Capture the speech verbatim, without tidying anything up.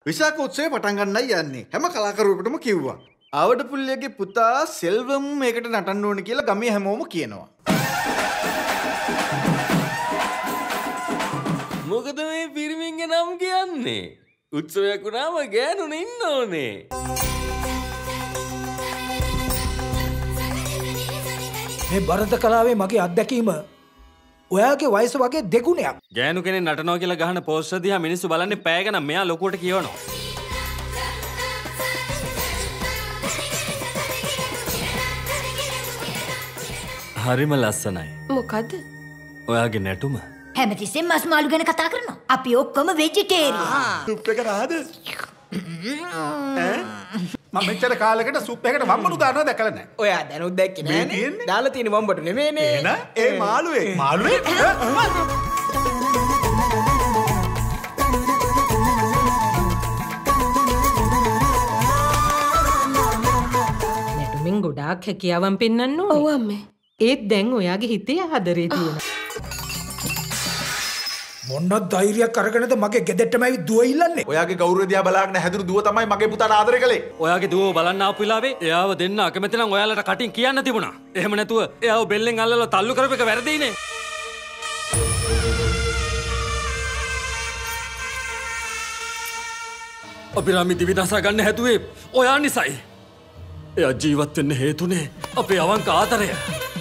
විසාක උත්සවය පටන් ගන්නයි යන්නේ. හැම කලාකරුවෙකුටම කිව්වා. ආවඩ පුල්ලියගේ පුතා සෙල්වම් මේකට නටන්න ඕනේ කියලා ගමේ හැමෝම කියනවා. මොකද මේ පිරිමින්ගේ නම් කියන්නේ? උත්සවයක් වුණාම ගෑනුනේ ඉන්න ඕනේ. මේ භරත කලාවේ මගේ අත්දැකීම ඔයාගේ වයස වගේ දෙගුණයක්. ගෑනු කෙනෙක් නටනවා කියලා ගහන පෝස්ටර් දිහා මිනිස්සු බලන්නේ පැය ගණන්. මෙයා ලොකුවට කියවනවා. හරිම ලස්සනයි. මොකද? ඔයාගේ නැටුම. හැමතිස්සෙම මස් මාළු ගැන කතා කරනවා. අපි ඔක්කොම වෙජිටේරියන්. සුප් එක නාද? මම මෙච්චර කාලෙකට සුප් එකකට වම්බඩු දානවා දැකලා නැහැ. ඔයා දැනුත් දැක්කේ නෑනේ. දාලා තියෙන වම්බඩු නෙමෙයිනේ. එන ඒ මාළුවේ. මාළුවේ? නැටුමින් ගොඩාක් හැකියාවන් පෙන්වන්න ඕනේ. ඔව් අම්මේ. ඒත් දැන් ඔයාගේ හිතේ ආදරේ තියෙනවා. මොන ධෛර්යයක් අරගෙනද මගේ ගෙදරටම ඇවිත් දුව ඉල්ලන්නේ? ඔයාගේ ගෞරවය දිහා බලාගෙන හැදුණු දුව තමයි මගේ පුතාට ආදරය කළේ. ඔයාගේ දුව බලන්න ආපු වෙලාවේ එයාව දෙන්න අකමැති නම් ඔයාලට කටින් කියන්න තිබුණා. එහෙම නැතුව එයාව බෙල්ලෙන් අල්ලලා තල්ලු කරපු එක වැරදිනේ. අපිරාමි දිවිදසා ගන්න හැදුවේ ඔයා නිසායි. එයා ජීවත් වෙන්න හේතුනේ අපේ අවංක ආදරය.